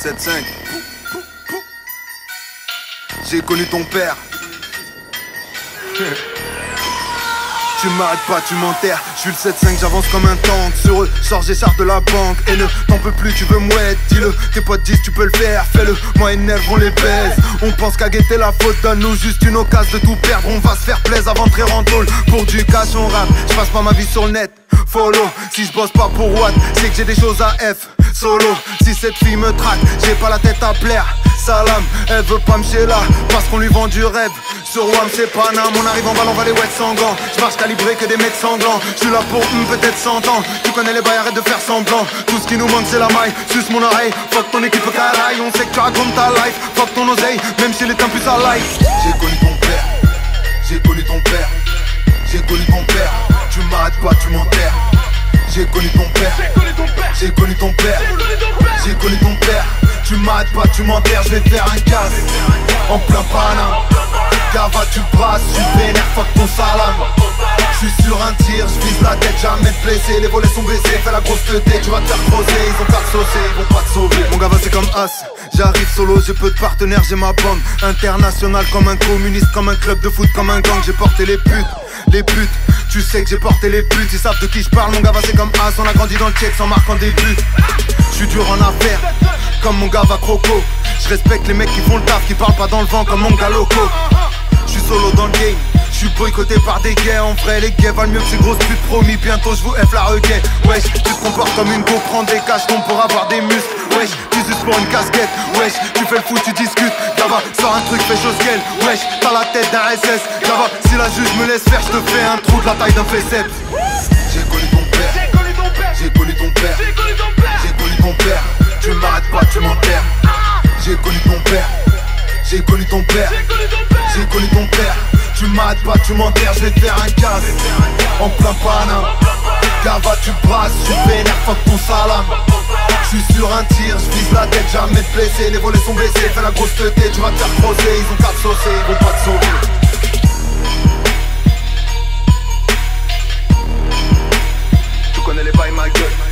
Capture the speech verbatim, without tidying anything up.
sept cinq. J'ai connu ton père. Tu m'arrêtes pas, tu m'enterres. Je suis le sept cinq, j'avance comme un tank. Sur eux, sors, j'écharpe de la banque. Et ne t'en peux plus, tu veux mouette, dis-le. Tes potes disent tu peux le faire, fais-le. Moi et Nerf, on les baise. On pense qu'à guetter la faute, donne-nous juste une occasion de tout perdre. On va se faire plaisir avant de rentrer en tôle. Pour du cash, on rappe. Je passe pas ma vie sur le net. Follow, si je bosse pas pour Watt, c'est que j'ai des choses à F. Solo, si cette fille me traque, j'ai pas la tête à plaire. Salam, elle veut pas me chez là, parce qu'on lui vend du rêve. Sur Wam c'est Paname, on arrive en balle, on va les wet sans gants. J'marche calibré que des mecs sanglants. J'suis là pour hum, peut-être cent ans. Tu connais les bails, arrête de faire semblant. Tout ce qui nous manque c'est la maille, suce mon oreille. Fuck ton équipe caraille, on sait que tu racontes ta life. Fuck ton oseille, même s'il est un plus à life. J'ai connu ton père, j'ai connu ton père. J'ai connu ton père, tu m'arrêtes pas, tu m'enterres. J'ai connu ton père, j'ai connu ton père, j'ai connu ton père. Tu m'arrêtes pas, tu m'enterres, je vais te faire un casse. En plein Paname, Gava tu brasses, je suis vénère, fuck ton salam. Je suis sur un tir, je vise la tête, jamais te blesser. Les volets sont baissés, fais la grosse teuté, tu vas te faire creuser. Ils ont pas de saucer, ils vont pas te sauver. Mon gava c'est comme As, j'arrive solo, j'ai peu de partenaires, j'ai ma bande. International comme un communiste, comme un club de foot, comme un gang. J'ai porté les putes, les putes. Tu sais que j'ai porté les putes, ils savent de qui je parle. Mon gava c'est comme As, on a grandi dans le check sans marquant des buts. Je suis dur en affaires, comme mon gava croco. Je respecte les mecs qui font le taf, qui parlent pas dans le vent comme mon gars loco. Je suis solo dans le game, je suis boycotté par des gays. En vrai les gays valent mieux que ces grosses putes, promis. Bientôt je vous F la requête. Wesh, tu te comportes comme une go, prends des caches ton pour avoir des muscles. Wesh, tu juste pour une casquette. Wesh, tu fais le fou, tu discutes. Gava, sors un truc, fais chose qu'elle. Wesh, t'as la tête d'un S S. Gava, si la juge me laisse faire, je te fais un trou de la taille d'un féceps. J'ai connu ton père, j'ai connu ton père, j'ai connu ton père, j'ai connu ton père. Tu m'arrêtes pas, tu m'enterres. J'ai connu ton père, j'ai connu ton père, j'ai connu ton père. Tu m'arrêtes pas, tu m'enterres, je vais te faire un casse. En plein Paname, Gava tu brasses, je suis vénère, fuck ton salam. Je suis sur un tir, je vise la tête, jamais te blesser. Les volets sont baissés, fais la grosse teuté, tu vas te faire creuser. Ils ont pas de saucer, ils vont pas te sauver. Tu connais les bails ma gueule.